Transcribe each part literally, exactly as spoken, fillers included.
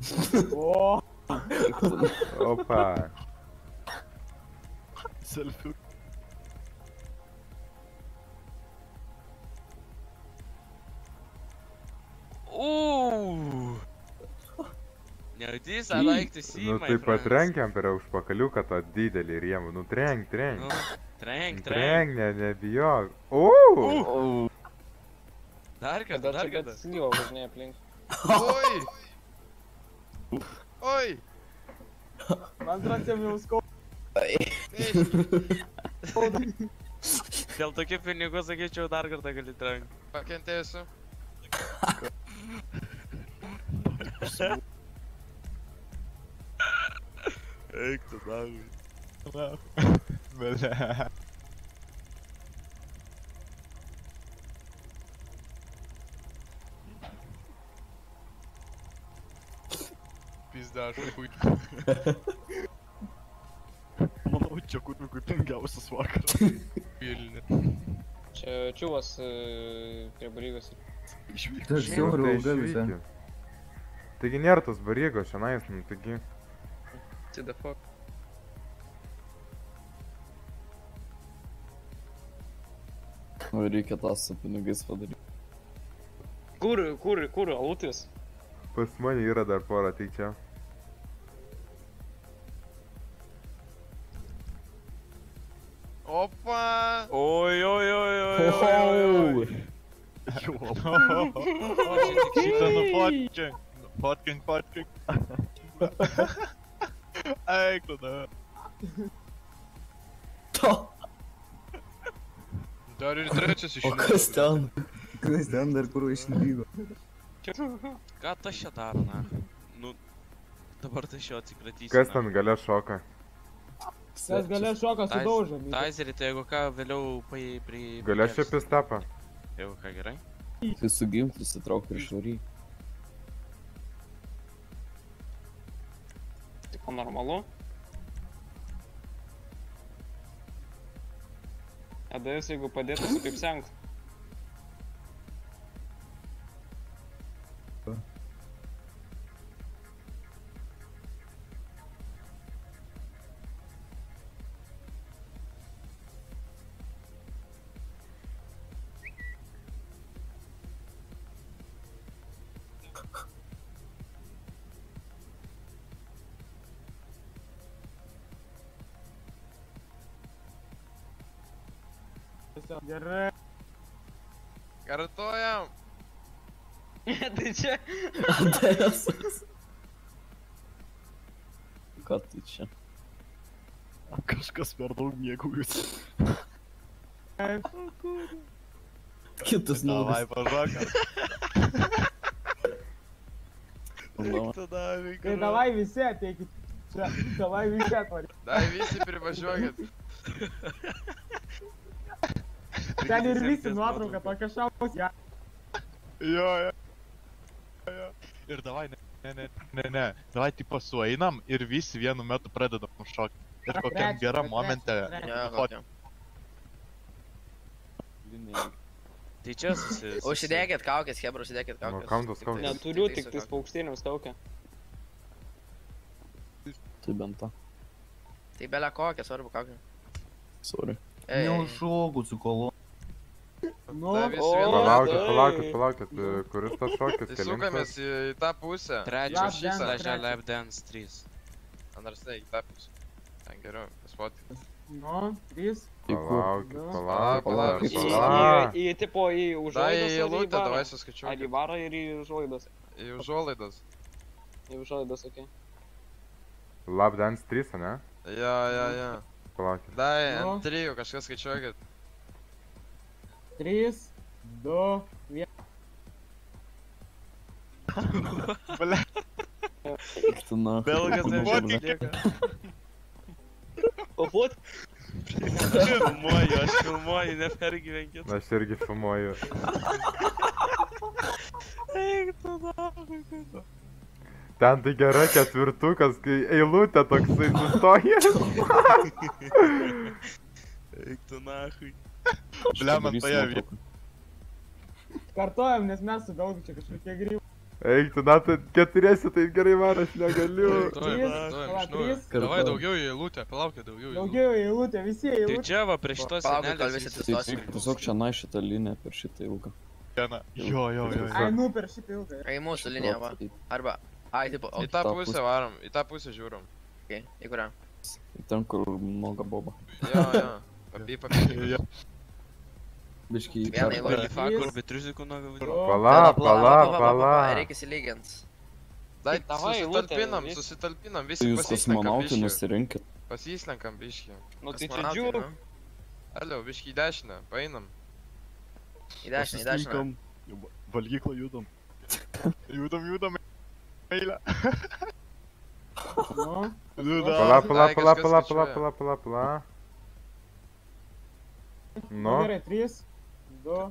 O. Opa. Selfie. Ooh. Now this I like to see, Nu my tai friends. patrenkiam per užpakaliuką tą didelį rėmų. Nu trenk, trenk. Nu, trenk, trenk. Trenk, ne, nebijok. Uuu. Dar kartą, dar kartą. Slyvo važinėja aplink. Oi! Oi! Man atrodo, jau skauda. Dėl tokių pinigų sakyčiau, dar kartą gali trenkti. Pakentėsiu. Eik tu, davai. Bele. Pizda, aš хуй. Manau, čia kur turtingiausias vakaras. Vilnius. Čia čiuvas prie barygos. Išvykti. Tai išvyki. Taigi nėra tos barygos šiandien, nu taigi. What the fuck? O reikia tą su pinigais padaryti. Kur, kur, kur, alutis? Pas mane yra dar pora, tai čia. Opa! Oi, oi, oi, oi, oi, oi. Šitą nufotkink. Fotkink, fotkink. Eik tada. Dar ir trečias iš O kas ten? Kas ten dar kur išlygo? Ką tas čia daro, na? Nu, dabar tas čia atsikratysi. Kas ten gale šoka? Kas galė šoką sudaužė. Taizerį, tai jeigu ką, vėliau pai pri... Gale čia pistapą. Jeigu ką, gerai? Tai su gimtu sitrauk prieš varį. Tipo normalu. Tada jis jeigu padėtųsi kaip senkt. Gerai. Kartuojam. Tai čia. Adesas. Ką tai čia? Kažkas per daug mėgaujasi. Kitas Davai, nulis. pažakar. Eik tada, Tai davai visi ateikit. Čia, davai visi atvarė. Dai visi privažiuokit. Ten ir visi nuotrauką tokia šaus. Ja. Jo, jo. Jo. Ir davai, ne, ne, ne, ne, ne. Davai, tipo, sueinam ir visi vienu metu pradedam šokti. Ir kokiam geram momente. Tai čia susi... Užsidėkit kaukės, hebra, užsidėkit Nu, kaukės. kam tos kaukės? Neturiu tik tais paukštiniams kaukę. Tai bent tą. Tai belia kokią, svarbu kaukė. Sorry. Neužšokų su kolo. Nu, Da, visi o, vienu- Palaukit, tai- palaukit, palaukit. Kuris tas šokis? Tai sukamės į, į tą pusę. Trečias, Lap dance, trečias trečias. lap dance trys. Andrasnai, į tą pusę. Ten geriau, paspotik. Nu, trys. Palaukit, Nu. palaukit, Palaukit, Į, palaukit. į, palaukit. į, tipo, į Dai užuolaidas į ar į lūtę, barą? davai Ar į suskaičiuokit. barą ir į užuolaidas? Į užuolaidas. Į užuolaidas, okei. Lap dance trys, ne? Jo, jo, jo. Palaukit. Dai, Nu. ant trijų kažkas skaičiuokit. Trys, du, vienas. Eik tu na. Belgas Manau, nežinau, kad- lieka. O fot? Aš filmuoju, aš filmuoju, nepergyvenkit. Aš irgi filmuoju. Eik tu davai. Ten tai gera ketvirtukas, kai eilutė toksai sustojęs. Eik tu nahui. Bliam, ant Padarysiu toje nuotrauką. Kartojam, nes mes su Belgu čia kažkokie grybų. Eik, tu na, tai keturiesi, tai gerai var, aš negaliu. Tuoj, Trys, tuoj, pala, iš naujo. trys. Davai daugiau į eilutę, palaukit daugiau į eilutę. Daugiau eilutė, visi Tai eilutė. čia va prie šitos Palauk, gal senelės visi visi- Tai atsistosim. tiesiog čia na šitą liniją per šitą ilgą. Vieną. Jo, jo, jo, Ai, jo. nu per šitą ilgą. Į mūsų liniją, va. Arba, ai, tipo, o, Į tą tą pusę pusę. varom, į tą pusę žiūrim. okei, į kurią? Ten, kur noga boba. Jo, jo. Papy, papy. Biškai į Vieną kartą. eilutę. Holy fuck, kur bitrizikų nuoga Du. Pala, pala, pala. Reikia įsilygint. Dai, Davai, eilutę, susitalpinam, vis- susitalpinam, Tai visi jūs pasislenkam kosmonautai biškį. nusirinkit. Pasislenkam biškį. Nu tai čia Kosmonautai, džiūg. nu. Alio, biškį į dešinę, paeinam. Į dešinę, į dešinę. Valgyklą judam. Judam, judam. Eilę. Nu, Pala, pala, Ai, pala, kažkas pala, pala, skaičiuoja. pala, pala, pala. nu Nu, gerai, trys, du.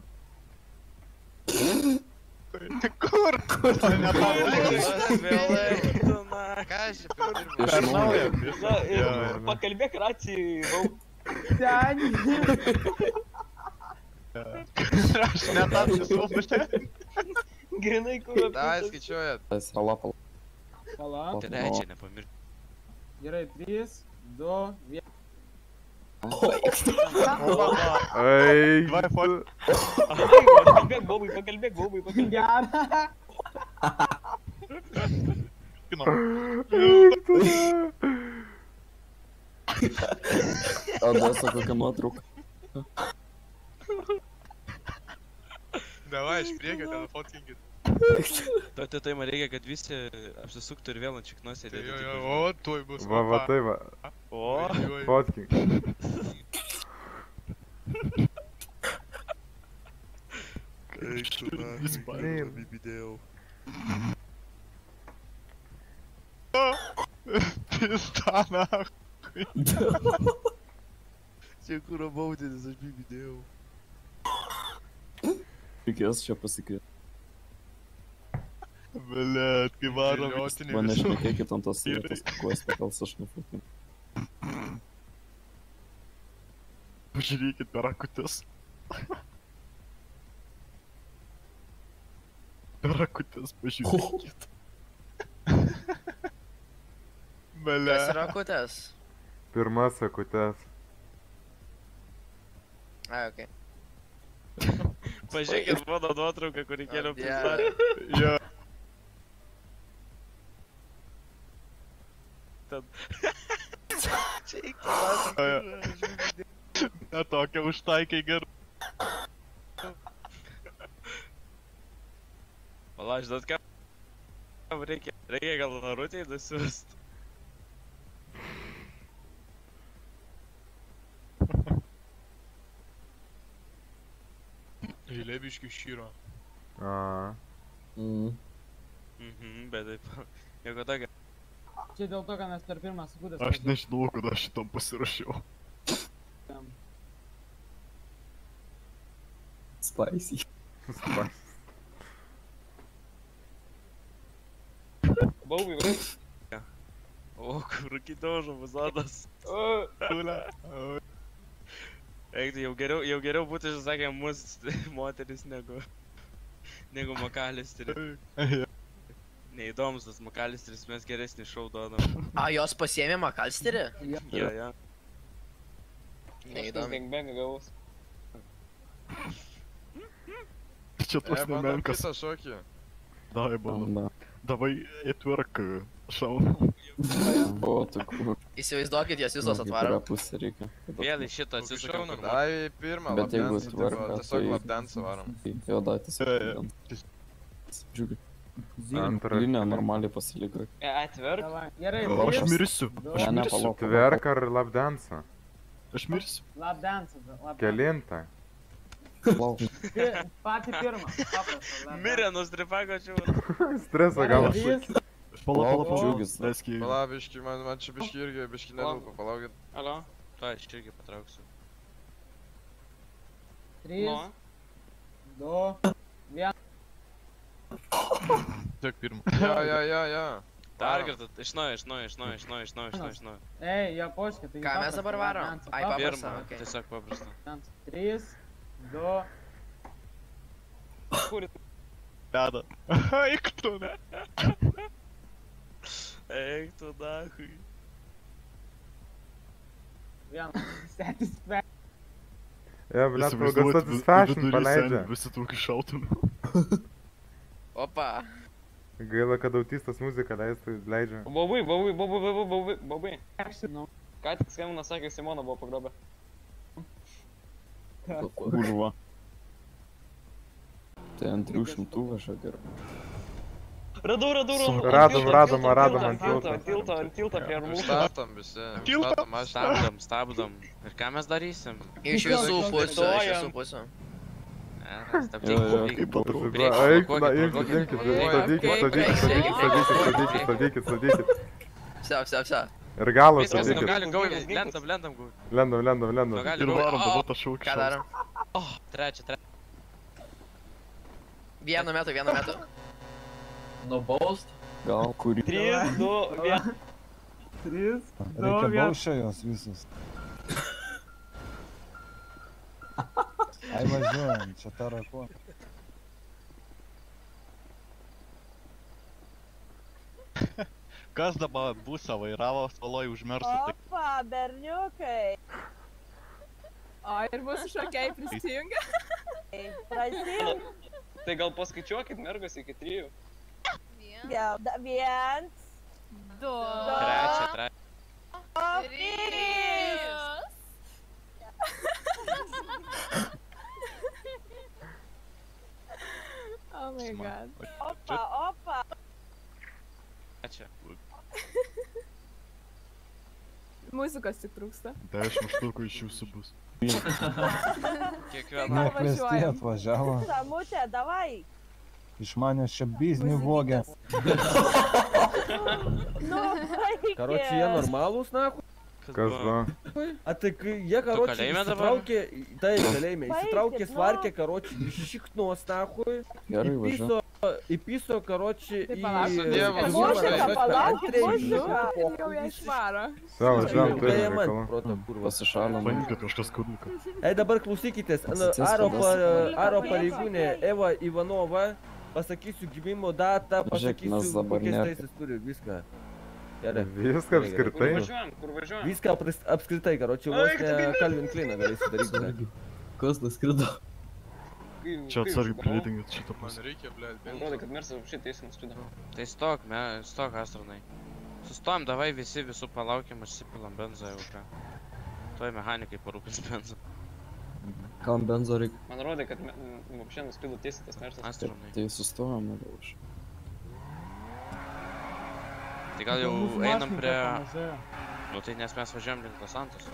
Kur? Vėlai, tu na. Ką aš čia per pirmą? Iš Per naujo. naują. Na, ir Jo, jo. pakalbėk racijai, vau. Ten. Aš netapsiu. Grinai, kur Dai, skaičiuojat. Tas pala, pala. Pala. Trečią nepamiršk. Gerai, trys, du, vienas. eik. Vai, fot. Pakalbėk, bobai, pakalbėk, bobai, pakalbėk. Gerą. Kino. Eik, tu na. Odesa kokia nuotrauka. Davai, iš priekio ten fotkinkit. Tai tai tai man reikia, kad visi apsisuktų ir vėl ant šiknos Tai sėdėtų. jo, tipo, jo, žinai. o, tuoj bus. Va, va, tai va. O, Fotkink. eik tu na. Jis baigė. Bibidėjau. Pistana. Čia kur baudėtis, aš bibidėjau. Reikės čia pasikvieti. Blet, kai varom. Mane šnekėkit ant tos vietos, kuos pakals aš nufotinu. Pažiūrėkit per akutes. Per akutes pažiūrėkit. Blet. Kas yra kutės? Pirmas akutes. Ai, okei. Pažiūrėkit mano nuotrauką, kurį kėliau O, pristatė. Dieve. Jo. Čia eik tu na. Ne tokia užtaikai gerai. Pala, žinot ką? Reikia, reikia gal narutėj nusiųst. Eilė biškių šyro. A. Mm. Mhm, bet taip. Jeigu tokia. Čia dėl to, kad mes per pirmą sekundę. Aš nežinau, kad aš šitam pasirašiau. Spicy. Spas. Bobai, va. O, kur kitožo vazadas. O, Kūlė. Eik, tai jau geriau, jau geriau būtų, žinai, mus moteris negu... Negu Makalisteris. Neįdomus tas Makalisteris, mes geresnį šou duodam. A, jos pasiėmė Makalsterį? Jo, jo. Neįdomu. gangbangą gaus. Čia toks E, bandom nemenkas. kitą šokį. Davai, bandom. Da. Davai, įtvirk šaunam. O, tu kur. Įsivaizduokit, jos visos Į kurią atvaro. pusę reikia. Vėl iš šito atsisukam. Šaunu, dai pirmą Bet jeigu lapdensą, tvarka, tipo, tiesiog tai- lapdensą varom. Jo, da, tiesiog. Jo, jo. Džiugi. Antrą. Linija normaliai pasiliko. E, atverk. Davai. Gerai, Aš trys, mirsiu. du. Aš Ne, ne, mirsiu. palauk. Tverk ar lapdensą? Aš mirsiu. Lap dance. Lap dance. Kelintą. Palauk. Pi- Patį pirmą. Paprastą. lap Mirė dance. nuo stripako čia. Stresą Gerai, gal. trys, Pala, pala, Palauk, pala. džiugis. Leiski. Pala, biški, man, man čia biški irgi, biški nelūpa, palaukit. Alio? To, aš irgi patrauksiu. trys, Nu. du, vienas. Tiek pirmą. Jo, jo, jo, jo. Dar kartą, iš naujo, iš naujo, iš naujo, iš naujo, iš naujo, iš naujo, iš naujo. Ei, japoškė, tai Ką mes dabar varom? Ai, paprasta, Pirmą, okei. tiesiog paprasta. trys, du, Kur? ledą. Eik tu, ne? Eik tu, dahui. Vienas satisfaction. Ja, blet, kol satisfaction paleidžia. Visi tokį šautum. Opa. Gaila, kad autistas muziką leistų, leidžia. Bobai, bobai, bobai, bobai, bobai, bobai. Aš žinau. Ką tik skambino, sakė, Simona buvo pagrobę. Kurva. Tai ant trijų šimtų kažkokia. Radau, radau, radau. Radom, radom, radom ant ant tilto, tilto. ant tilto, ant tilto prie rūmų. Statom visi. Statom mašiną. Stabdom, stabdom. Ir ką mes darysim? Iš visų pusių, iš visų pusių. Ne, stabdyk. Va, eik, na, imkit, imkit, stabdykit, stabdykit, stabdykit, stabdykit, stabdykit, stabdykit. Vse, vse, vse. Ir galo Viskas, nu stabdykit. galim gauti, lendam, lendam gauti. Lendam, lendam, Nu lendam. galim Ir varom, dabar gauti. tą šaukį. Ką darom? O, trečia, trečia. Vienu metu, vienu metu. Nubaust? Gal kurį. trys, du, vienas. Tris, du, Reikia vienas. baušio jos visus. Ai važiuojam, čia tarako. Kas dabar busą vairavo, svaloj užmersų. Opa, berniukai. O, ir mūsų šokiai prisijungia? Prasidėjau. Tai gal paskaičiuokit mergos iki trijų. Viens, Du. Trečia, trečia. Trys. Oh my god. opa, opa. Trečia. Muzikos tik trūksta. Dešimt štukų iš jūsų bus. Kiekviena. Nekvesti atvažiavo. Samutė, davai. Iš manęs čia biznį vogė. Nu, baigė. Короче, jie normalūs, nahu. Kas va? A tai kai jie, короче, kalėjime dabar? įsitraukė, tai kalėjime, įsitraukė Baikit, svarkė, короче, iš šiknos, nahu. Gerai, važiuoju. Įpiso, короче, į... Tai palauk, Dievas, Muzika, palauk, Antrąjį muzika. Ir jau ją išvaro. Savo, važiuojam, turim Beje, man, reikalą. proto, kurva. Pasišalim. Paimkit kažkas kaduką. Ei, dabar klausykitės, Ana- Atsisės aro, tada. pa- aro pareigūnė Eva Ivanova, pasakysiu gimimo datą, Žiūrėk, mes pasakysiu, dabar kokias ne- teisės turi, viską. Gerai. Viską Kur apskritai. važiuojam, kur važiuojam? Viską apris- apskritai, karočiui, vos ne Calvin Kleiną galėsi daryti. Kas tas skrido? Kai- Čia kai atsargiai užsiparau, pridėtingit šitą Man pusę. reikia, blėt, Man atrodo, benzino. kad Mersas apšit teisimas skrido. Tai stok, me, stok, astronai. Sustojam, davai visi, visų palaukiam, užsipilam benzą jau ką. Tuoj mechanikai parūpins benzą. Kam benzo reikia? Man atrodo, kad vapšė nuskrido tiesiai tas Mersas. Astronai. Tai sustojom, gal už. Tai gal jau Mūsų einam mašininkai prie... pamažėjo. Nu tai nes mes važiuojam link Los Santos.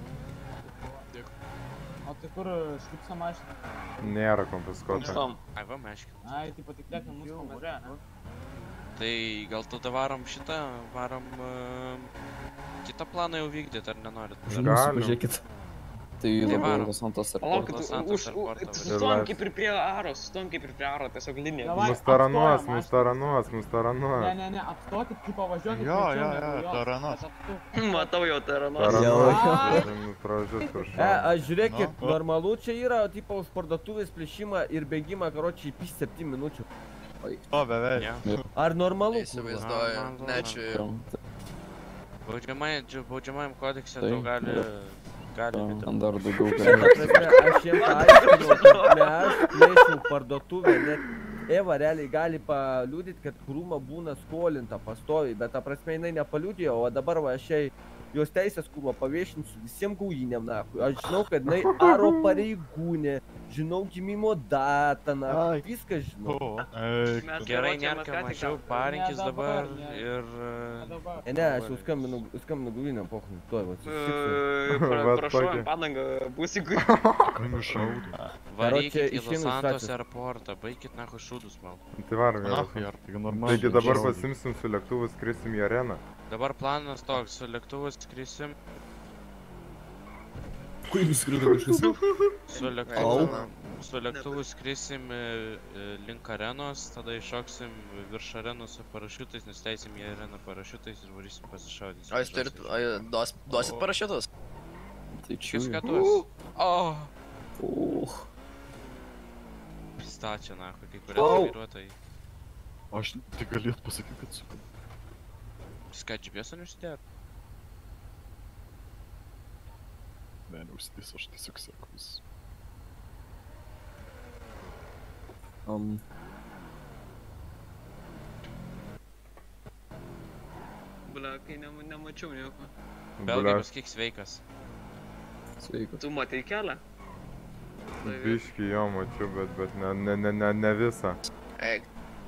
O tai kur šlipsa mašina? Nėra konfiskuota. Stom. Ai, va, meškin. Ai, tai patikėk, kad mūsų pamažėjo, ne? Tai gal tada varom šitą, varom... Uh, kitą planą jau vykdyti, ar nenorit? Galim. Pažiūrėkit. Tai Tai dabar varom. Los Santos ir Palaukit, Los už... Santos už- airportą Sustojom kaip ir prie Aro, sustojom kaip ir prie Aro, tiesiog linija. Davai. Mus taranuos, apstojam mus taranuos, mus Ne, taranuos. ne, ne, apstokit, kaip pavažiuokit. Jo, greičiau jo, negu jo, jos. taranuos. Bet apstuk. Matau jau taranos. Taranuos. Pravažiuos kur E, šau. aš žiūrėkit, Nu. normalu čia yra, tipo, už parduotuvės plėšimą ir bėgimą, karočiui, į septynių minučių. O, beveik. Ne. Ar normalu? kurva? Įsivaizduoju. man- Ne, čia... Baudžiamajam baudžiamajam kodekse Tai- tau gali... gali būti. Ten dar daugiau Ta gali. prasme, aš jiem paaiškinau, kad mes plėšim parduotuvę, net Eva realiai gali paliūdyti, kad krūma būna skolinta pastoviai, bet ta prasme jinai nepaliūdėjo, o dabar va aš jai jos teisės krūmą paviešinsiu visiems gaujiniam, nahui. Aš žinau, kad jinai aro pareigūnė, žinau gimimo datą, nahui, viską žinau. O, eik. Mes Gerai, vairuotojam nerkam ką tik mažiau, ką- parinkis Ne dabar, dabar ne. ir... O dabar. E, ne, aš jau skambinu, skambinu gaujiniam, pochum, tuoj, va, susitiksiu. E, pra- Va, Prašau, tokia. ant padangą busikui. Kaimų šaudų. Varykit į išeinu Los iš Santos gatvės. airportą, baikit nahu šūdus mal. Tai varom Na, jau. ir taigi normaliai. Taigi dabar pasimsim su lėktuvu, skrisim į areną. Dabar planas toks, su lėktuvu skrisim, Kur jums skrido kažkas? su lėktuvu, su lėktuvu skrisim e, e, link arenos, tada iššoksim virš arenos su parašiutais, nusteisim į areną parašiutais ir varysim pasišaudysim. O jūs turit... o jūs duos- Duosit parašiutus? Tai čia. Kaskatus. O, Uch. pistačia, nahu, kai kurie vairuotojai. Aš tai galėt pasakyti, kad suku. Jūs ką, G P S-ą neužsidėjot? Ne, neužsidės, aš tiesiog seku vis. Um, Bля, kai nema- nemačiau nieko. Belgai, pasakyk sveikas. Sveikas. Tu matai kelią? Biškį jo mačiau, bet, bet ne, ne, ne, ne, ne visą. Eik.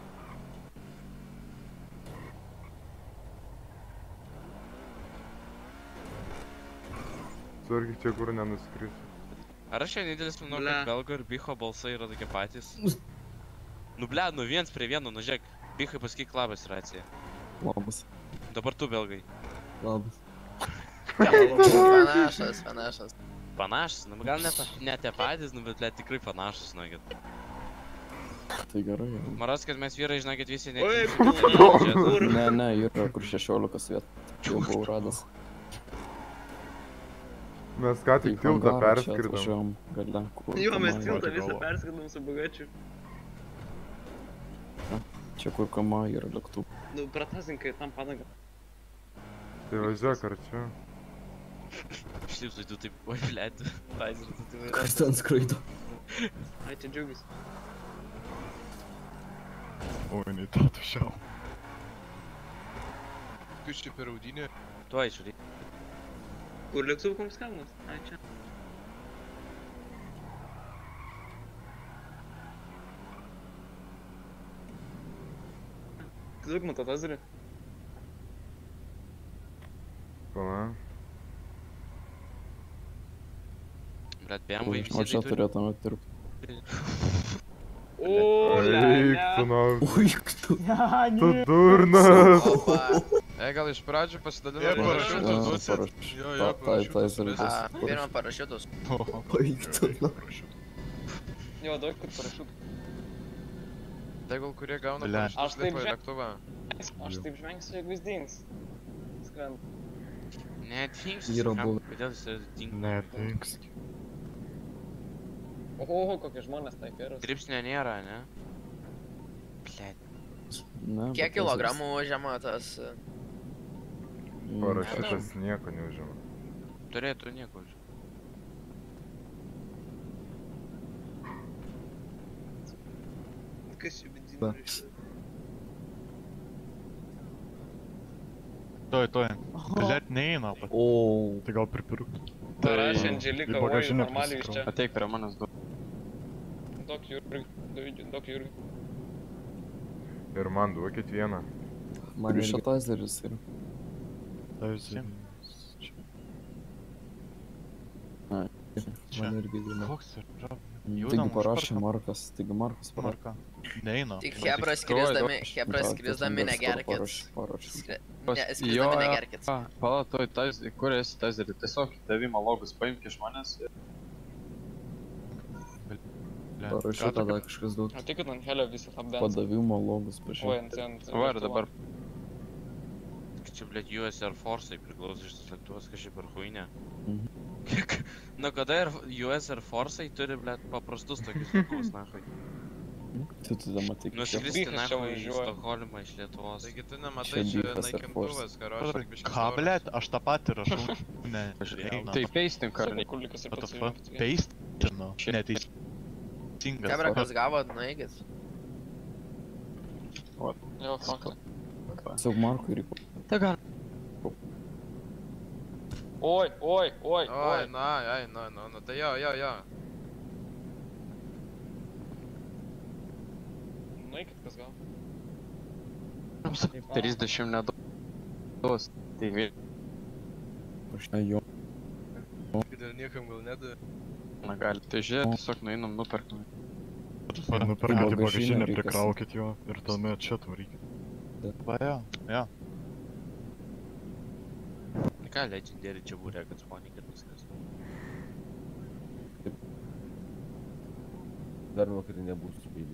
Surgi čia kur nenuskris. Ar aš vienintelis manau, Ble. kad Belgo ir Bicho balsai yra tokie patys? Nu ble, nu viens prie vieno, nu žiūrėk. Bichai pasakyk labas racija. Labas. Dabar tu, Belgai. Labas. Panašas, panašas. Panašus, nu gal ne, ta- ne tie patys, nu bet ble, tikrai panašus, žinokit. Tai gerai. gerai. Maras, kad mes vyrai, žinokit, visi ne... Oi, Čia- Ne, ne, yra kur šešiolikos vietų. Jau buvau radęs. Mes ką tik tiltą hangarą čia perskridom. atvažiavom gale, kur Jo, mes Kamai- tiltą Patį visą galvą. perskridom su bagačiu. Čia kur kama yra lėktuvų. Nu, pratasinkai tam padangą. Tai važiuok arčiau. Aš taip žodžiu, taip, oi, blėt, Taiser, tu tai vairuoji. Kas ten skraido? Ai, čia džiaugiasi. Oi, nei tą tušiau. Tu čia per audinį. Tuoj, žiūrėk. Kur lėktuvų konfiskavimas? Ai, čia. Duok man tą tazerį. Pala. Blet, B M W O čia turėtume dirbti. O, Eik, tu ne. nau. Uik, tu. Ja, Tu ne. durnas. Opa. E, gal iš pradžių Jie pasidalino parašiutus Ja, duosit. paraš- Jo, ta- jo, tai- parašiutus tai duosit. dalykas. A, pirmą parašiutus. Uik, tu. nu. Jo, duok, kad parašiutų. Tegul kurie gauna Bля. Aš parašiutus taip lipa į žinau. lėktuvą. Aš taip žvengsiu, jeigu jis dings. Skrend. Ne, dingsi. Yra buvę. Kodėl jis dings? Ne, dinks. Oho, kokie žmonės tai geras. Dripsnio nėra, ne? Blet. Ne, Kiek bet kilogramų užima tas... e, Mm, Parašiutas nieko neužima. Turėtų nieko. žinai. Kas čia vidinė Va. rašyta? Toj, toj. Blet neina, pat. O, Tai gal pripirk. Parašė Angelika, į oi, bagažinę normaliai iš čia. prisikraut. ateik prie manęs du. Duok Jurgiui, Davidžiui, duok Jurgiui. Ir man duokit vieną. Man ir šitazeris yra. Taizi. Man irgi yra. Koks yra? Mm, Judam, Taigi parašė užperkam. Markas, taigi Markas parašė. Marka. Neina. Tik Man Hebra tik- skrisdami, Aš- Hebra gal skrisdami tas negerkit. parašė, parašė. Skri- Ne, skrisdami negerkit. Pala, toj, kur esi tazerį, tiesiog davimo logus paimk iš manęs. Blet, Parašė ką tu- tada kažkas daug. O tai, kad ant helio visi apdens. Padavimo logus Oi, pažiūrėjau. ant ant. Va ir dabar. Čia, blet, U S Air Force'ai priklauso šitas lėktuvas kažkaip ar huinė. Mhm. Kiek? Na kada ir U S Air Force'ai turi, blet, paprastus tokius lėktuvus, nahui. Tu tada matai, kad čia Nuskristi, Bichas čia nahui, į važiuoja. Stokholmą iš Lietuvos. Taigi tu nematai, Čia čia Bichas Air naikintuvas, karočią, tik biškis Ką, blet, aš tą patį rašau. Ne, eina. Tai peistim Sako, kulikas ir What the pats fuck? įjungti. Peistino. Neteisingas. Hebra, kas gavo, nueikit. Jo, fuck. Tiesiog Markui reikia. Tai gal. Oi, oi, oi, Oi, oi. na, ai, na, na, na, tai jo, jo, jo. Nueikit, kas gavo. trisdešimt nedaus. Tai vėl. Aš ne jo. Dėl niekam gal nedavė. Na gali. Tai žiūrėk, tiesiog nueinam, nuperkam. Nuperkit į Bagažinę bagažinę, reikia prikraukit jo ir tuomet čia tvarykit. Va, jo, jo. Tai ką, legendary čia būrė, kad žmonė, kad viskas. Dar vakarį nebus speidinti.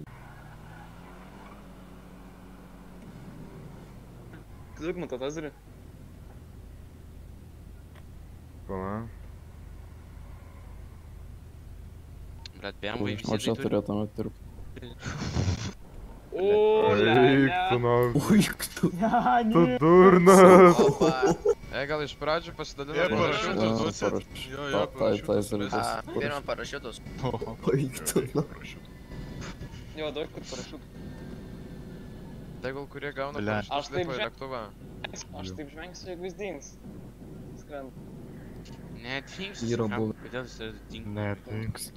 Duok man tą tazerį. Pala. Blet, B M W O čia visi tai turi. turėtume dirbti. Eik tu nau. Tu Ne. durnas. E, gal iš pradžių pasidalinam Jie parašiutus? parašiutus. Jo, jo, parašiutus. A, pirmą parašiutus. Jo, daug kur parašiutų. Tegul kurie gauna Ble. Aš parašiutus taip lipa į žve- lėktuvą. Aš taip žvengsiu, jeigu jis dings. Skrend. Ne, dingsi. Yra buvę. Kodėl jis dingsi? Ne, tinks.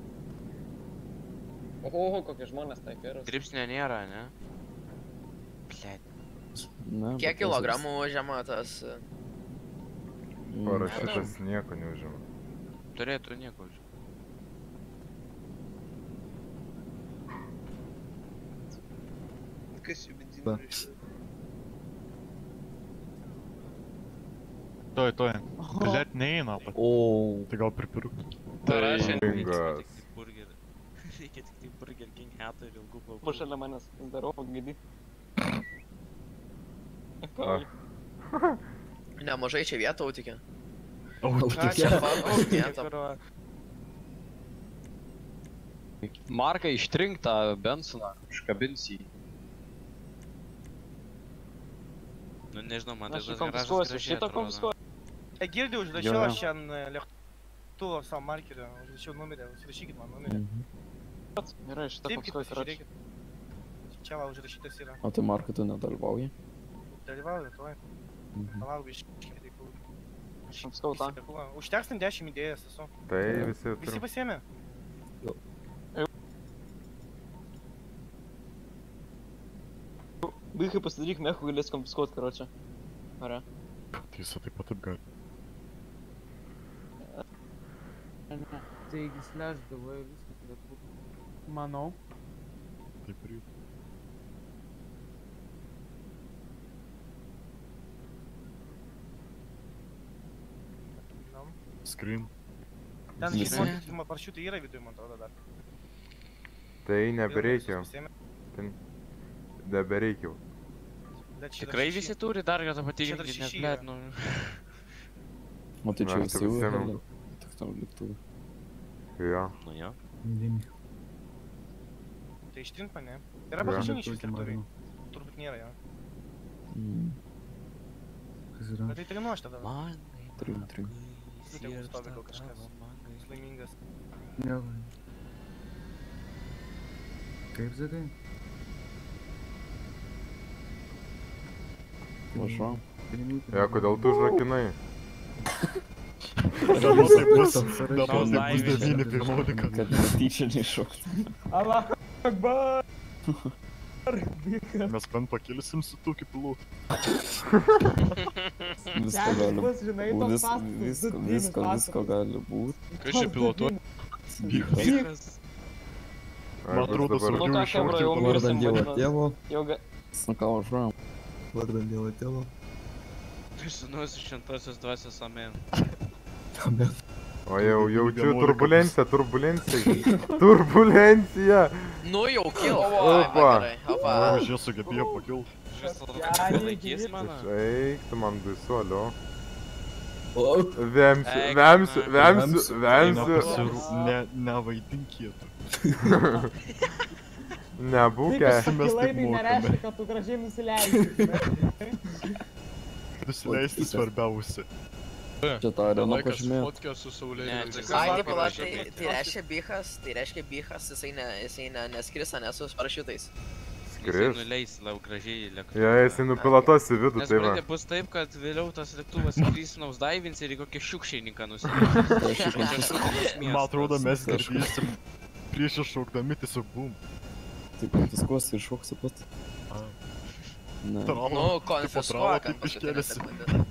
Oho, kokie žmonės tai keras. Dripsnio nėra, ne? Blet. Kiek kilogramų užima tas... e, Parašiutas nieko neužima. Turėtų nieko už. Kas jų benzina? Toj, toj. Blet neina. O. Tai gal pripirk. Reikia Ringas. tik tai burgerį. Reikia tik tai Burger King hato ir ilgų plaukų. Bu šalia manęs. Zdarova, gidi. A. Nemažai čia vietų autikė. O, Ką čia fantos vietom? Marka ištrink tą Bensoną, užkabins jį. Nu nežinau, man tai Aš tas jį konfiskuosiu, šitą konfiskuosiu. Girdi, Jo, užrašiau jo. aš šiandien lėktuvo savo markerį, užrašiau numerį, užrašykit man numerį. Gerai, šitą Taip, konfiskuosiu, kaip račiau. žiūrėkit. Čia va užrašytas yra. O tai Marka, tu nedalyvauji? Dalyvauju, tuoj. Palauk, biškį reikalų. Aš konfiskau tą. Užteks ten dešimt idėjas esu. Tai visi Visi turim. pasiėmė? Vaikai pasidaryk mechų, galės konfiskuot, karočią. Are? Tai jis taip pat taip gali. Taigi slešdavo ir viskas turėtų būti. Manau. Taip ir jų. Screen. Ten Visi. žinoma parašiutai yra viduje, man atrodo dar. Tai nebereikia. Visus pasiėmė. Ten nebereikia. Bet čia dar Tikrai šeši. visi turi dar kartą patikrinti, šeši nes yra. blet, nu... O tai čia Mes visi tai jau pasiėmėm. yra. Tik tam lėktuvai. Jo. Nu jo. Tai ištrink mane. Yra Jo. pažinčiai šis lėktuvai. Turbūt nėra jo. Mm. Kas yra? Bet tai trinu aš tada. Man. Trim, trim. Nu, tegu stovi gal kažkas. Jis laimingas. Ne. Kaip sakai? Važiuojam. Ja, kodėl tu užrakinai? Dabar tai bus, Tam dabar tai bus sąraše. devyni pirmolika. Kad netyčia neiššokti. Allah Akbar! Mes bent pakilsim su tokiu pilotu. Visko gali bus, žinai, būt. toks Vis, pastatas, visko, du visko, dvynis visko gali būt. Kas čia pilotuoja? Vyras. Ai, Man atrodo, bus dabar- saugiau Nu ką, iššokti chebra, jau dabar. mirsim, Dievo vadinas. tėvo. Jau ga... Nu ką, važiuojam. Vardan Dievo tėvo. Sūnus iš šventosios dvasios amen. Amen. O jau jaučiu turbulenciją, turbulenciją. Turbulencija! Nu jau kilo. Opa. Opa. Ar jie sugebėjo pakilti? Šis Ja, laikys mano. Eik, tu man baisu, alio. O, Vemsiu, Eik, vemsiu, man. vemsiu, vemsiu. Nepasiru... Ne, nevaidink kietų. Nebūkė. Mes Pakilai taip tai mokame. nereiškia, kad tu gražiai nusileidai. Nusileisti svarbiausia. čia tą areną pažymėjo. Fotkė su saulė. Ne, čia Ai, Ai, tai pala, parašyta. tai, tai reiškia bichas, tai reiškia bichas, jisai, ne, jisai ne, neskris, ne su parašiutais. Jisai Skris. nuleis lau gražiai lėktuvą. Jo, jisai nupilotos į vidų, Nes tai va. pradė bus taip, kad vėliau tas lėktuvas skris nausdaivins ir į kokį šiukščininką nusileis. Man atrodo, mes girdėsim prieš iššokdami tiesiog bum. Tai konfiskuos ir šoksi pat. Ne. Tralo. Nu, Tipo tralo konfiskuok ant taip paskutinės iškėlėsi. sekundės.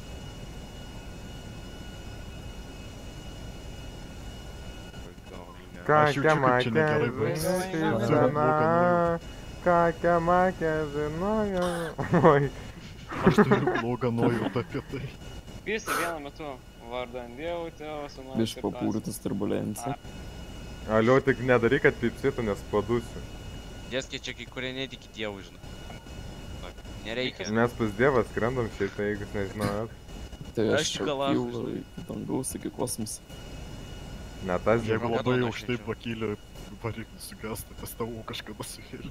Aš jaučiu, Kakia kaip čia makė, negerai baigs. žinai, kakia makė, žinojo. Oi. Aš turiu blogą nuojautą apie tai. Visi vienu metu. Vardan Dievo, tėvo, sūnus. Biš papūrytas turbulencija. Alio, tik nedaryk, kad pipsėtų, nes padusiu. Dėskė čia kai kurie netiki dievų, žinai. Nereikia. Mes pas dievą skrendam šiaip, tai jeigu jūs nežinojot. Tai Aš aš tik čia galakau, kylu iki dangaus, iki kosmoso. Ne tas Jeigu dievas. labai Kada aukštai nuoširdžiau? pakyli variklis sugesta, nes tavo kažkada suhėlė.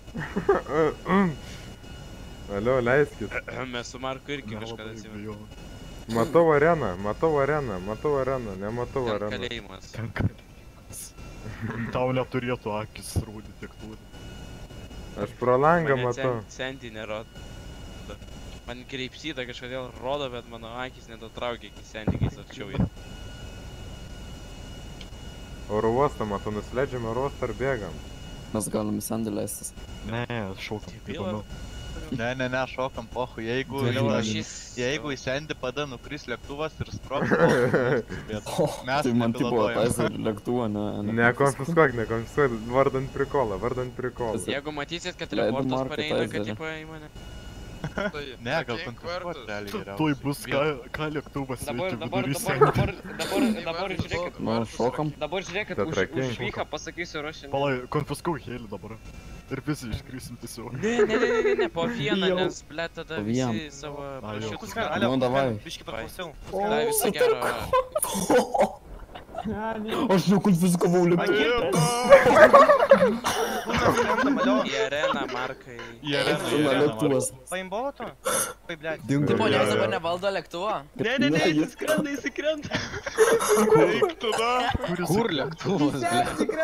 Alio, leiskit. Mes su Marku irgi kažkada atsimenu. Matau areną, matau areną, matau areną, nematau Ten areną. kalėjimas. Ten kalėjimas. Tau neturėtų akis rūdį tiek turi. Aš pro langą Mane matau. cen- Centį nerodo. Man kreipsyta kažkodėl rodo, bet mano akis nedatraukia iki centį, kai arčiau jį. Oro uostą matau, nusileidžiame oro uostą ir bėgam. Mes galim į sandį leistis. Ne, šaukam Byla. įdomiau. Ne, ne, ne, šokam pohu, jeigu, Vėliau jeigu, jeigu į Sandy pada nukris lėktuvas ir sprogs, mes Tai man tipo nepilotuojam. taisai lėktuvą, ne... Nekonfiskuok, nekonfiskuok, vardant prikolą, vardant prikolą. Jeigu matysit, kad Leido teleportas Marką pareina, kad Taiserį. tipo į mane. Ne, gal konfiskuot realiai geriausiai. Tuoj bus ką, ką lėktuvas Dabar, veikia dabar, vidury dabar, Sandy. dabar, dabar, dabar žiūrėkit. Nu, šokam. Dabar žiūrėkit, už, Tetrakiai. už vyką pasakysiu ruošiant. Palai, konfiskuok hėlį dabar. Ir visi iškrisim tiesiog. Ne, ne, ne, ne, ne, po vieną, nes, ble, tada Po vieną. visi savo A, jau. parašiutus Puska, gauna. alio, Nu, davai. biškį paklausiau. Tai viso gero. Aš nekonfiskavau lėktuvą. Į areną, Markai. Į areną, į Na, areną, lėktuvas. Paimbovo to? Pai, blėt. Dingo. Tipo, Jo, nes jo. dabar nevaldo lėktuvo. Ne, ne, ne, Ne, jis skrenda, jis skrenda. Eik tada. Kur lėktuvas, ble?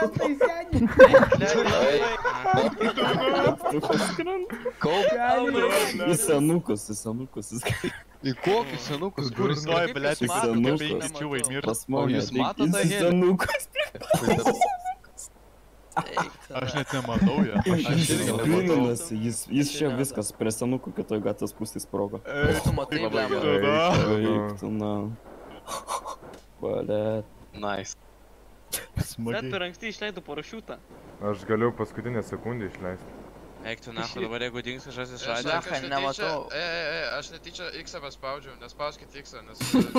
Į senukus, į senukus. Į kokius senukus, kur jis Durnoji, kaip blėt, jis į mato, senukus. kaip penki čiūvai mirta. Pas mane, jūs matot tą į hėlį? senukus. Aš net nematau ją. Aš irgi nematau. Gryninasi, jis, jis čia viskas prie senukų kitoj gatvės pusės sprogo. Tu matai, Labai blemba. gerai. Eik tu, na. Balet. Nice. Bet Smagiai. per anksti išleidau parašiutą. Aš galiu paskutinę sekundę išleisti. Eik tu nahu, dabar jeigu dings kažkas iš Aš šalio. Aha, nematau. E, e, e, aš netyčia X paspaudžiau, nespauskit X, nes...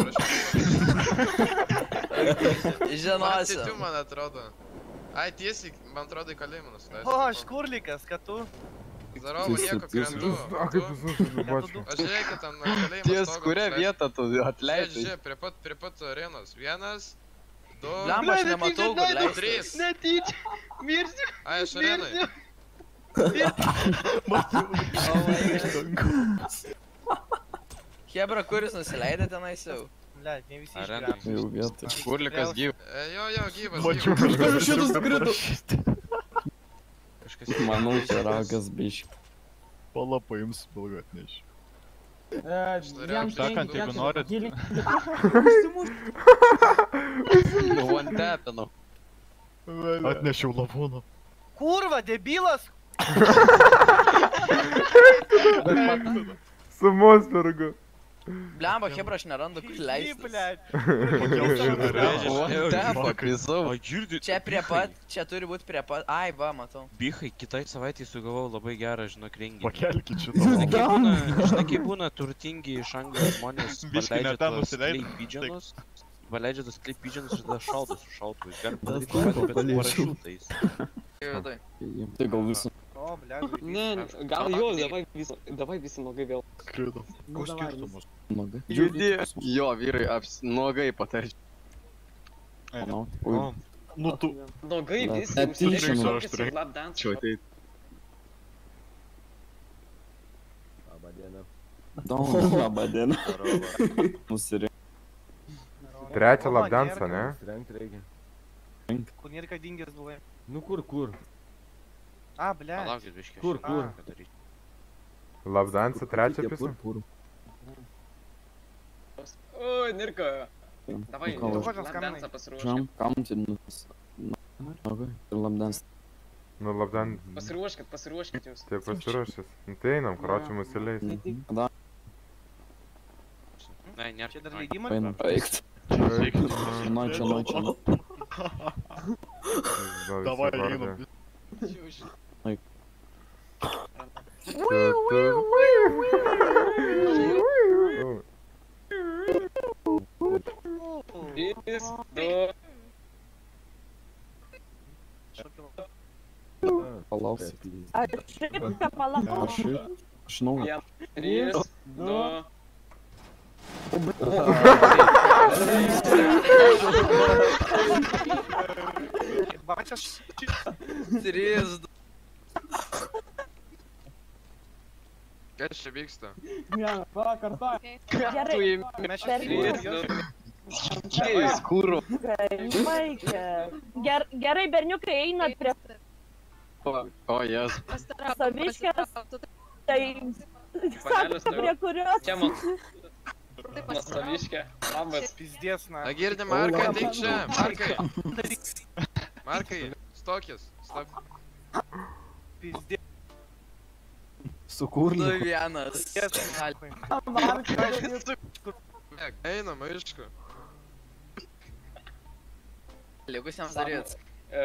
Žinosiu. Man man atrodo. Ai, tiesiai, man atrodo, į kalėjimą nusileisiu. O, aš kurlikas, kad tu. Zdarovo, nieko krentu. A, kaip jūs nušaudžiu, bačką. Aš žiūrėkit, ten kalėjimas Ties kurią vietą tu atleidai? Žiūrėk, prie pat, prie pat arenos. Vienas, du, Blemba, aš nematau, kur leistis. trys. Netyčia. Mirsiu. Ai, aš arenai. Hebra, kuris nusileidė tenais jau? Blėt, ne visi Arena. išgyvena. Jau vietoj. Kurlikas gyv. E, jo, jo, gyvas, Mačiau gyvas. kažkas šitas skrido. Kažkas Manau, čia ragas biški. Pala paims, bilga atneš. Norėjau Sakant, jeigu norit... Nu, one tapinu. Atnešiau lavoną. Kurva, debilas! Su Mosbergu. Blemba, Hebra, aš nerandu, kur leistis. One tap, akvizau. O girdit? Čia prie pat, čia turi būti prie pat. Ai, va, matau. Bihai, kitai savaitį sugalvojau labai gerą, žinok, renginį. Pakelkit Žinai, šitą. kaip būna, žinai, kaip būna turtingi iš Anglijos žmonės Biškį ne paleidžia ten tuos nusileido. clay pigeonus, paleidžia tuos clay pigeonus ir tada šaudo su šautuvais. Galim Tas padaryti taip, patį, bet paliečiau. parašiutais. Tai gal visų. O, blėt. Ne, gal jo, davai visi, davai visi nuogai vėl. Skrido. Koks skirtumas? Nuogai. Judi. Jo, vyrai, aps, nuogai patarčiau. Manau. Ui. Nu tu... Nuogai Na, visi, net tyčia užsidėkit man- šokis ir lap dance. Čia ateit. Labą dieną. Dom, labą dieną. Nusirink. Trečią lapdansą, ne? Rengt reikia. Kur nėra ką dingęs buvai. Nu kur, kur? A, blėt. Palaukit, biškį. Kur, aš kur? žinau, ką daryt. Lapdansą trečią pisą? Kur? O, Nirka. Davai, Gal aš- lap dance pasiruošk. Žam, kam tai nus... Nuogai. Ir labdans. Nu, lapdan... Pasiruoškit, pasiruoškit jūs. Tai pasiruošęs. Nu, tai einam, kročiu mus įleis. Da, Ne, nėra. Čia dar Ai, leidimas? painam. Eik. Na, čia, na, čia. Davai, einam. Trys, du, Palauksit. Aš šitą palaukau. Aš aš naują. vienas. Trys, du. Bačias. Trys, du. Kas čia vyksta? Gerai, va, kartuoju. Gerai. Mes čia Čia skūro. Maikė. Ger, gerai, berniukai, einat prie O, jas. saviškės. Tai... Sako, prie kurios... Čia man. Nastaviškė. Labas. Pizdės, na. A girdi, Markai, ateik čia. Markai. Markai, stokis. Stok. Pizdės. Su kurliu. Du vienas. Einam, aišku. Likusiems daryt.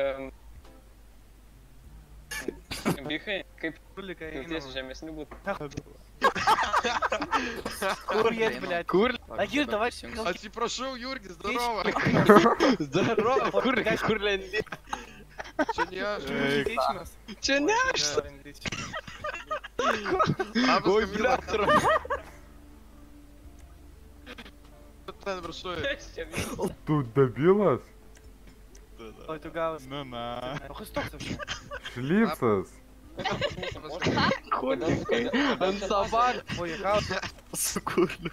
Bichai, kaip Kurlikai jautiesi žemesni būtų? Kur jie, blėt? Kur? A girdi, davai. Atsiprašau, Jurgis, zdarova. Zdarova, kur, kur lendi? Čia ne aš. Teičinas. Čia ne aš. Oi, blet, ten viršuje. Tu debilas? Oi, tu gavas. Nu, na. O kas toks aš? Šlipsas. Kur? Ant savar. Oi, jie kauja. Su kurliu.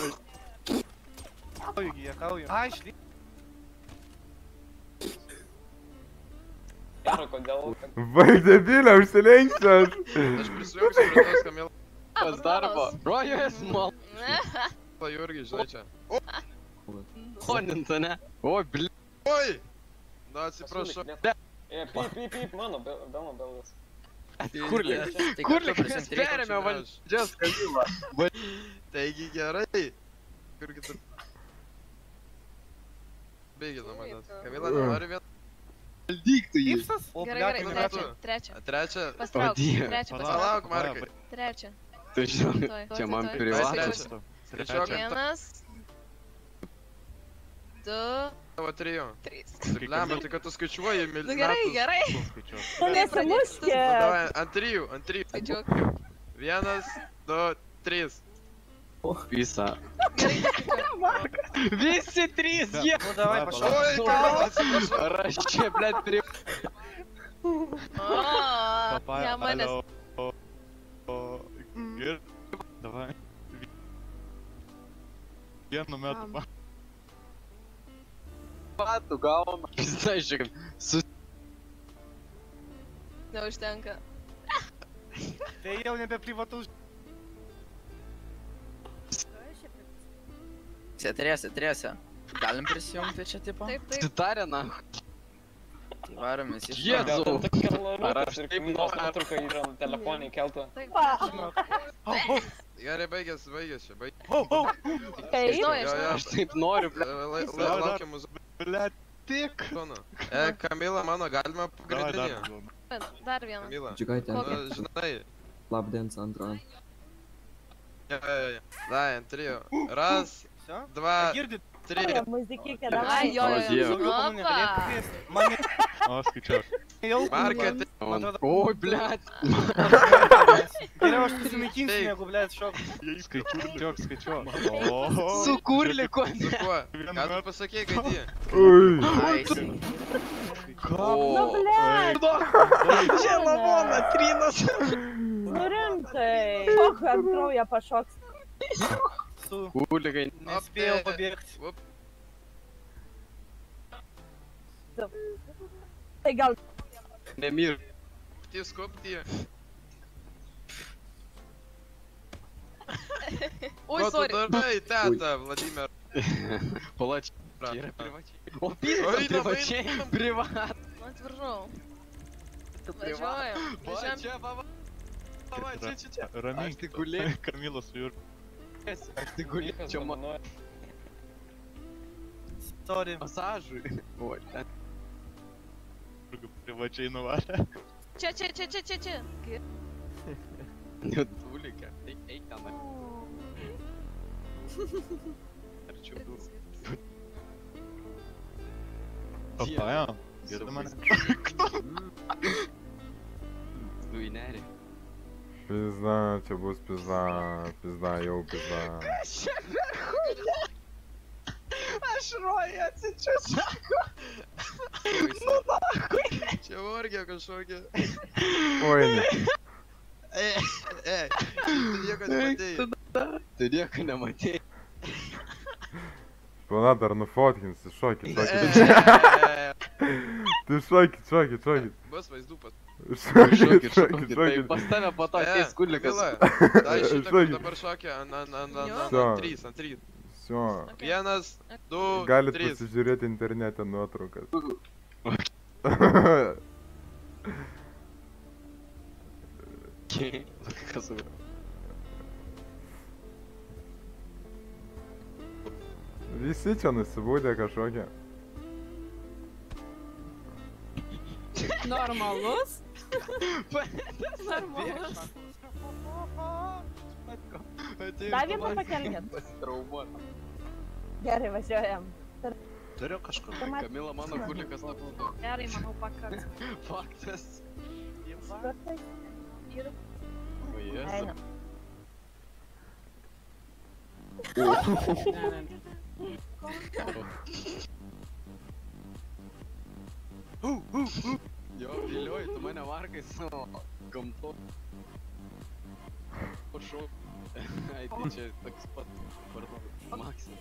Oi, jie kauja. Ai, šly. Ir kodėl? Vaik debilė, užsilenksias. Aš prisijungsiu prie tos Kamilo. Pas darbo. Rojas mal. Pa Jurgis, žinai čia. Honinta, ne? Oi, bl... Oi! Na, atsiprašau. E, pip, pip, pip, mano, Belmo Belas. Kurli. Kurli, kas perėmė valdžias Kamilą. Taigi gerai. Kur kitur? Beigina manęs. Kamila, nenori vien... Valdyk tu jį. Ipsas? O, Gerai, blėt, gerai, tai trečią. trečią. Trečią. O, Dieve. Trečią Palauk, Markai. Trečią. Tu žinai, čia man privatas. Trečią. Vienas. Du. Tavo trijų. Trys. Lemba, tai kad tu skaičiuoji mil... Nu gerai, gerai. Tu nesimuškė. Davai, ant trijų, ant trijų. Skaičiuok. Vienas, du, trys. Visą. Gerai, Visi trys, jie. Nu, davai, pašau. Oi, Kamila, atsiprašau. Ar aš čia, blėt, prie... o, ne manęs. Ir... Davai. Vienu metu. Patų gauna. Pizda, žiūrėk. Su... Neužtenka. Tai jau nebe privatus. Triese, triese. Galim prisijungti čia, tipo? Taip, taip. Sutarė, na. Tai varom visi. Jėzau. Ar aš taip nors nuotrauką yra telefonai kelta? Taip. Gerai, baigės, baigės čia, baigės. Taip. Jo, jo, Aš taip noriu, blėt. Laukia mūsų. Blet, tik. E, Kamila, mano, galima pagrindinį. Dar vieną. Kamila. Džiugaitė. Nu, žinai. Lapdens antrą. Jo, jo, jo. Dai, ant trijų. Ras, dva, Girdit? trys. Muzikikė, Ai, davai. jo, O, jo, Dieve. jo. Daugiau manų negalėtų kviest. Man O, skaičiuok. jau... Markai, tai... Oi, blėt. Geriau aš susinaikinsiu, negu, blėt, šok. Skaičiuok, skaičiuok. Su kurliku. Su kuo? Ką tu pasakei, kad jį? Oi. Nu, blėt. Čia lavona, trinas. Nu, rimtai. Šok, ant kraują pašoks. Su... Kurlikai. Nespėjau pabėgti. Up. Tai gal... Nemir. Ty skopti. Oi, Ko tu sorry. darai, teta, Vladimir? Palačiai. Yra privačiai. O, Oi, pizda, dabar privačiai. einam. Privat. Atsiprašau. Tu privat. Važiuojam. Va, Važiuojam. čia, va, va. Va, va, čia, čia, čia. Ramiai. Aš tik gulėjau. Kamilas su Jurgiu. Aš tik gulėjau. Čia mano Sorry. masažui. Oi, ten. Privačiai nuvarė. Čia, čia, čia, čia, čia, čia. Netulika. Eik, eik ten. Arčiau durų. Opa, jo. Girdi mane? Tu į nerį. Pizda, čia bus pizda. Pizda, jau pizda. Aš Dešroja atsičiu, sako. Nu, nahui. Čia orgija kažkokia. Oi, ne. E, e, tu nieko nematėjai. Tu nieko nematėjai. Pana dar nufotkinsi, šokit, šokit. Tai šokit, šokit, šokit. Bus vaizdų pas. Šokit, Šokit, šokit, šokit. Tai šokit. pas tave po to ateis kulikas. Dar šitą, kur Šokit. dabar šokia, ant, ant, ant, ant, ant, Jo. ant trys, ant trys. Всё. Vienas, du, Galit trys. pasižiūrėti internete nuotraukas. Kas su... Visi čia nusibūdė kažkokie. Normalus? Normalus. Dar vieną pakelkit. Pasitraumuot. Gerai, važiuojam. Turiu kažkur. Kamila, mano kulikas laputo. Gerai, manau, pakaks. Faktas. Kartais. Ir... O Jėzu. Einam. Jo, vilioji, tu mane varkai su gamtu. Pašau. Ai, tai čia toks pat, pardon, Maksim.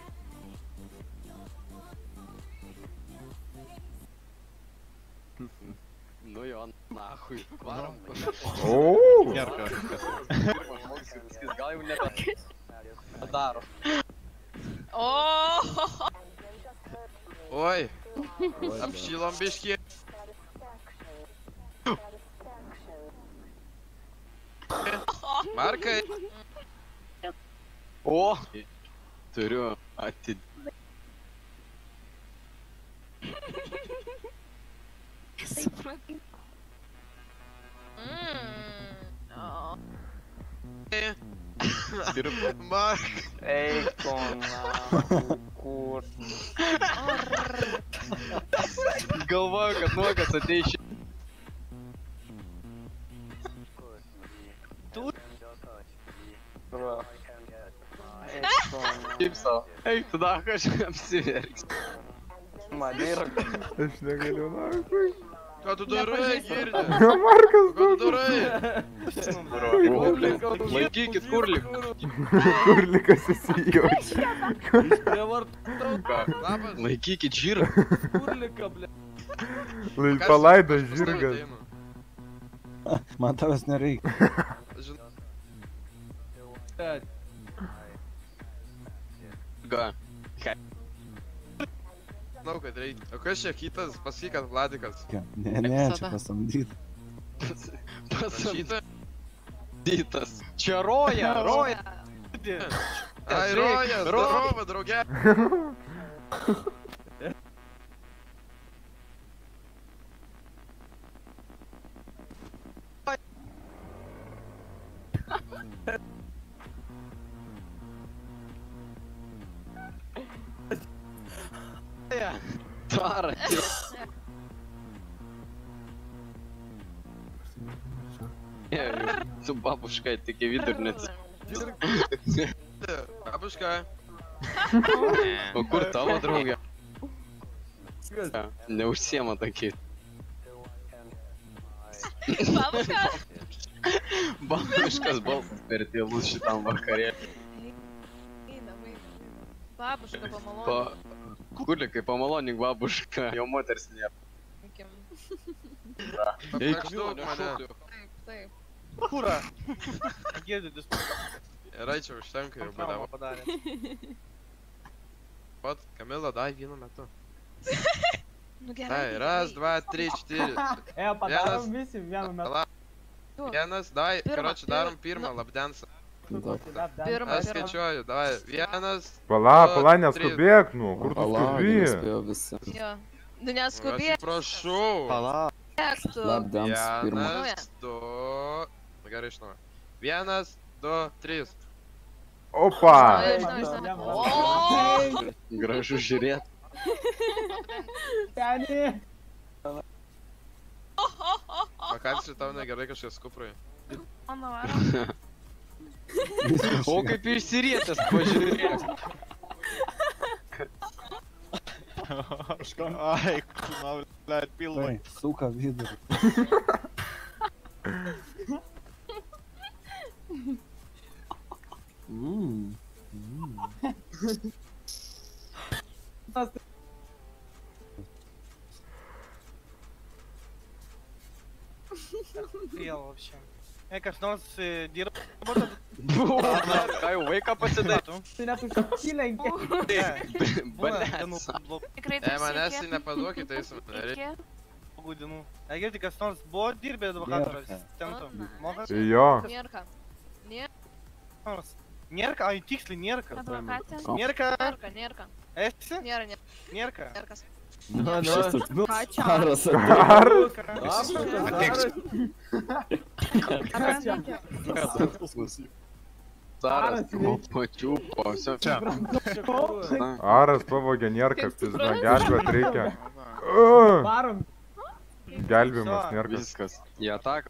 Nu jo, nahui, varom. O! Gerka. Pirmas žmogus jau viskis, gal jau nebe... Padaro. O! Oi, apšilom biškį. Markai. O! Turiu atid... Mark. Eik tu, na, kur. Galvoju, kad nuogas atei šį... Bro. Eik tu, na. Kaip savo? Eik, tada kažkaip apsiverks. Mane yra... Aš negaliu, na. Ką tu darai, girdi? Markas, Ką tu darai? Laikykit kurlik. Kurlikas įsijaučia. Prievartauka. Labas. Laikykit žirą. Kurlika, ble. Lai palaido žirgas. Man tavęs nereikia. Ką? Žinau, kad reikia. O kas čia kitas? Pasakyk, kad Vladikas. Ne, ne, čia pasamdyt. Rašyta? Dytas. Čia roja, roja. Ai, Roja, zdarova, drauge. Tara. Su babuška tik į vidurį net. Babuška. O kur tavo draugė? Neužsiema tokiai. Babuška. Babuškas balsas per tylus šitam vakarėlį. Babuška pamalonė. Pa... Kurlikai, pamalonink babuška, jo moters nėra. Papraštuk mane. Taip, taip. Kūra. Girdidis. Gerai, čia užtenka jau badavo. Padarė. Pat, Kamila, dai vienu metu. Nu gerai. Dai, raz, dva, trys, čtyri. E, padarom visi vienu metu. Vienas, dai, Pirma, karoči, darom pirma, pirmą nu. labdensą. Pirma, Aš pirma. skaičiuoju, dai, vienas. Pala, du, pala, trys. neskubėk, nu. Kur tu Pala, skubi? nespėjo visi. Jo. Nu neskubėk. Atsiprašau. Tu. Lapdams pirmą. Vienas, du. Gerai, iš naujo. Vienas, du, trys. Opa! Žinau, žinau, žinau. O! Gražu žiūrėt. Seni. Pakalsiu tau negerai kažkas kuprai. Mano varo. O kaip išsirietęs, pažiūrėk. Ai, nu, blėt, pilvai. Suka vidurį. Mmm. Охуел вообще. Эй, kas nors e, dirba? Ką jau vaiką pasidarė? Tai net užsilenkė. Tikrai E, manęs nepaduokite, jis man reikia. Blogų dienų. E, girdi, kas nors buvo dirbę advokato asistentu? Mokas? Jo. Nėrka. Nors. Nėrka? Ai, tiksliai, nėrka. Advokatė. Nėrka? Nėrka, nėrka. Esi? Nėra, nėra. Nėrka? Nėrkas. Nu, nu. Ką čia? Aras Aras? Zaras, nu, pačiupo, все. Aras pavogė nėrką, pizna, gelbėt reikia. Varom. Gelbėjimas nėrkas. Viskas. Į ataką.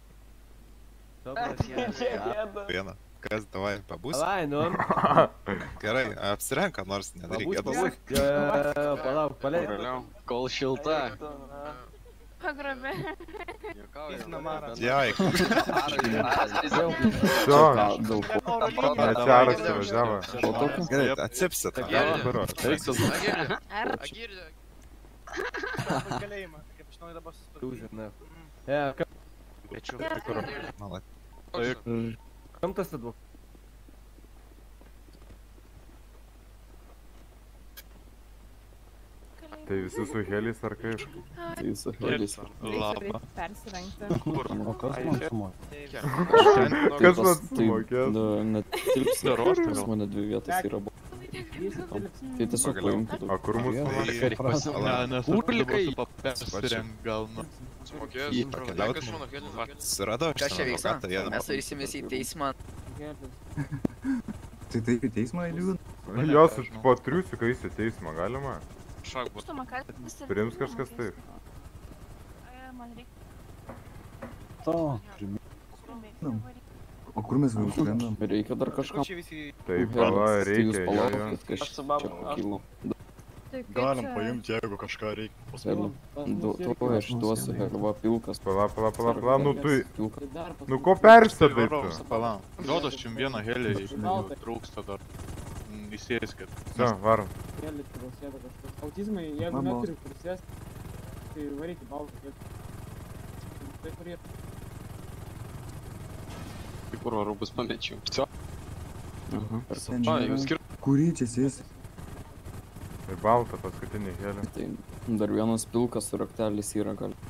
Viena. Kas, davai, pabūsi? Davai, nu. Gerai, apsirenka, nors nedaryk gėdos. Palauk, paleik. Kol šilta. Pagrabė. Jai. Все. Net Aras įvažiavo. Gerai, atsipsit. Agirdi. Kalėjimą, kaip aš noriu dabar Tūžina. E, ką? Pečiu. Malat. Kam tas advokatas? Tai visi su heliais ar kaip? Tai su heliais. Labą. Persirengti. Kur? O kas man sumokė? Kas man sumokės? Net tilpsi, pas mane dvi vietos yra. Tai tiesiog paimkit. O kur mūsų Ne, nes aš dabar su papesirenk gal, nu. Sumokėjęs. Jį pakeliaut. Kas mano kelias? Suradau Kas čia šitą vyksta? advokatą, jie Mes varysimės į teismą. Tai taip į teismą įliūdin? Jos po triusiuką įsi teismą galima? Šak bus. Priims kažkas taip. Man reikia. To, priminam. O kur mes vėl skrendam? Reikia dar kažką. Taip, pala, reikia, jo, jo. Aš su babu kilu. Galim paimti, jeigu kažką reikia. Tu aš duosiu, va, pilkas. Pala, pala, pala, pala, nu tu... Nu ko persėdai tu? Pala. Duodas čia vieną helį, trūksta dar. Įsėskit. Все, varom. Autizmai, jeigu neturi kur sėst, tai varyk į balką. Tai kur jie... Į kur rūbus pamečiau. Все. A, jūs skir... Kurį čia sėsi? Tai balta paskutinį helį. Tai dar vienas pilkas su raktelis yra gal.